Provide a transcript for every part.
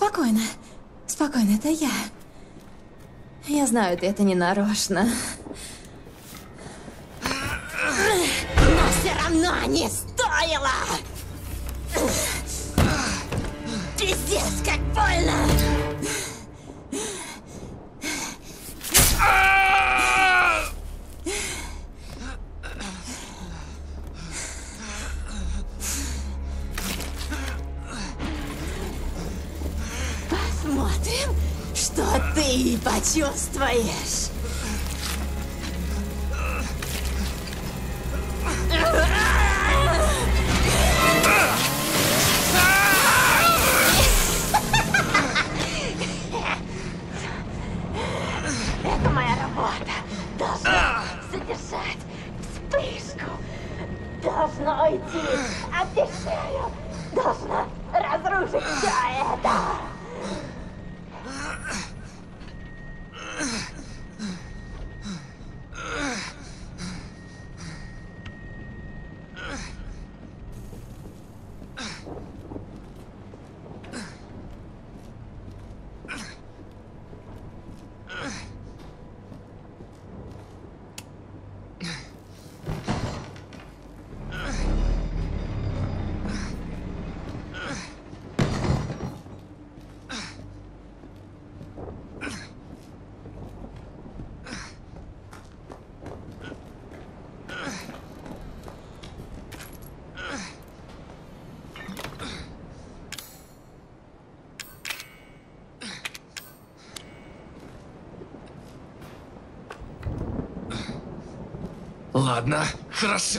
Спокойно. Спокойно, это я. Я знаю, ты это не нарочно. Но все равно не стоило! Пиздец, как больно! Посмотрим, что ты почувствуешь. Это моя работа. Должна задержать вспышку. Должно уйти. Обещаю. Должна разрушить все это. Ладно, хорошо.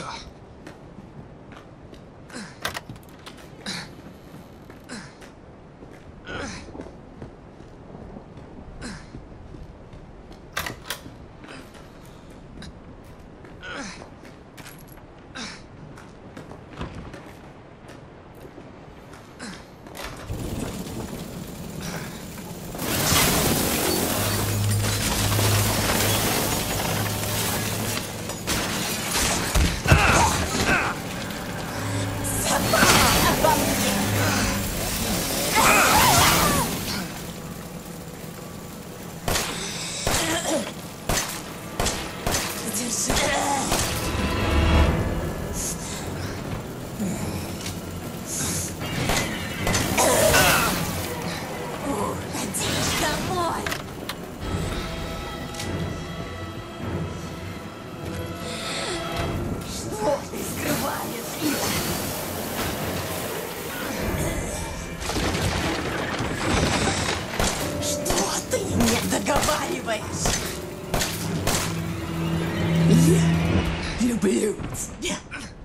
Я люблю тебя.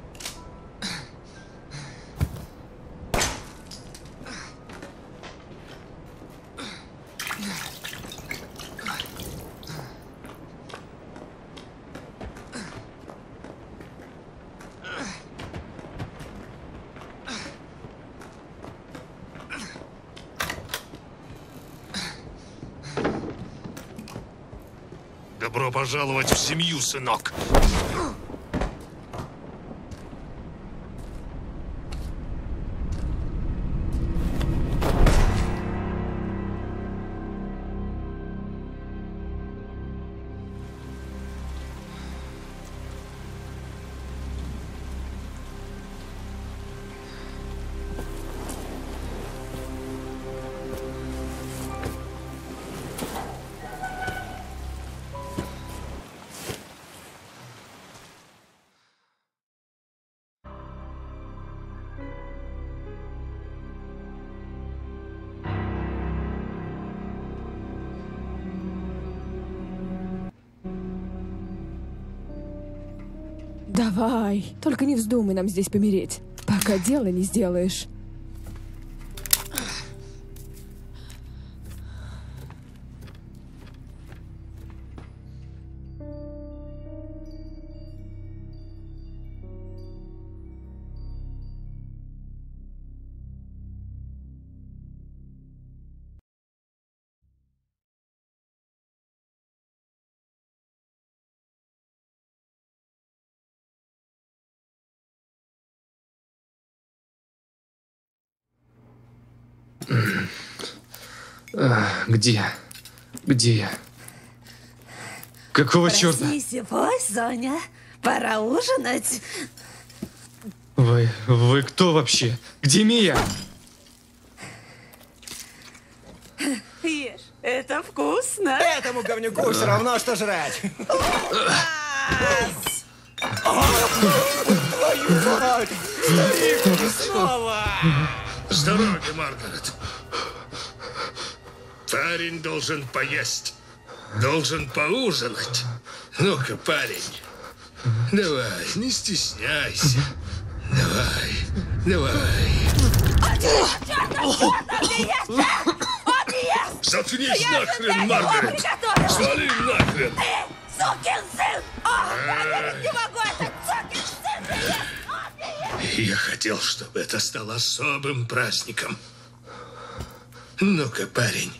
Добро пожаловать в семью, сынок. Давай, только не вздумай нам здесь помереть, пока дело не сделаешь. Где? Где я? Какого черта? Проснись, пой, Соня. Пора ужинать. Вы кто вообще? Где Мия? Ешь, это вкусно. Этому говнюку все равно, что жрать. Твою мать! Старик, снова! С дороги, Маргарет. Парень должен поесть. Должен поужинать. Ну-ка, парень. Давай, не стесняйся. Давай. Заткнись нахрен, Маргарет! Свали нахрен! Сукин сын! Маргарет, не могу, это сукин сын! Я хотел, чтобы это стало особым праздником. Ну-ка, парень.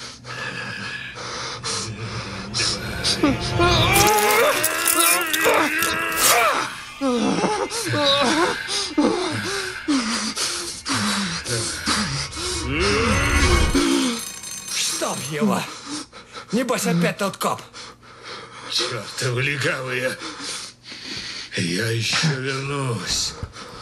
Чтоб его! Небось опять тот коп. Чёртовы легавые. Я еще вернусь.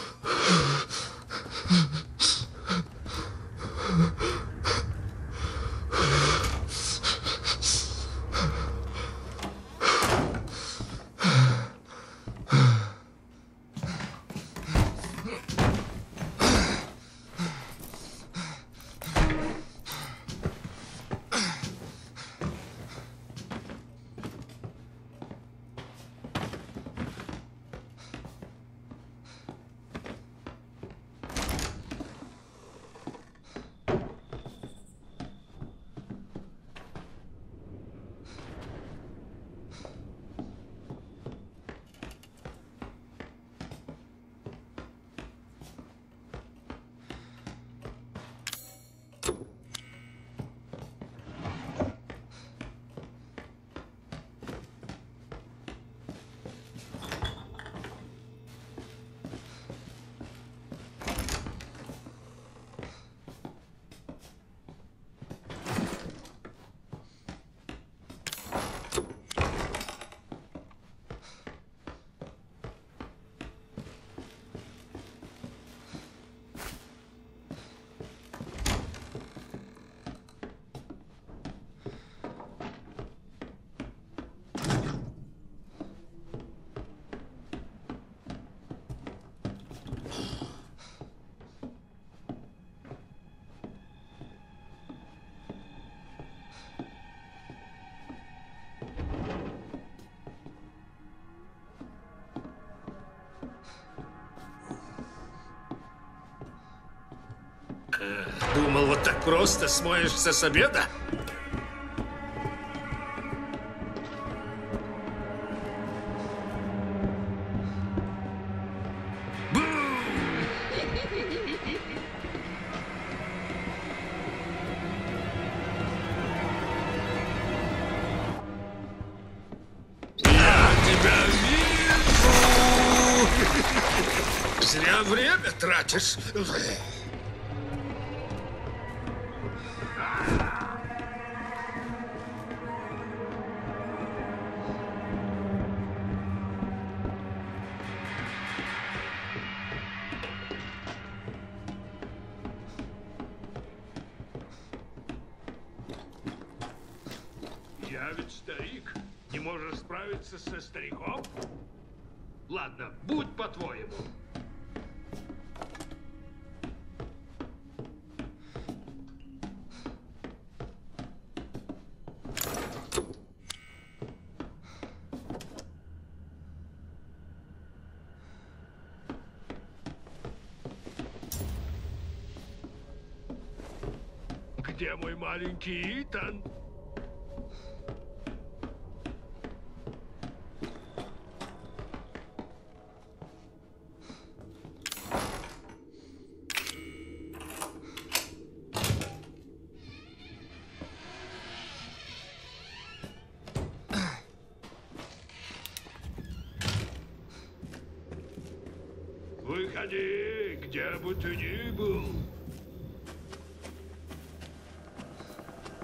Думал, вот так просто смоешься с обеда? Я тебя вижу! Зря время тратишь. Я ведь старик. Не можешь справиться со стариком? Ладно, будь по-твоему. Где мой маленький Итан? Выходи, где бы ты ни был.